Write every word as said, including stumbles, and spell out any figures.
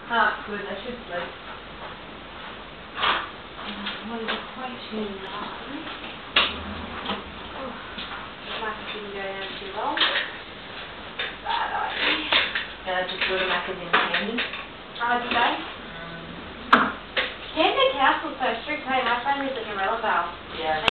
Ah, good, I should sleep. What is it, twenty-two nine? Oh, Mac didn't go down too long. Bad idea. Yeah, just put a Mac in candy. Oh, did they? Mm. Camden Council's so strict, hey, my friend lives at Narella Vale. Yeah.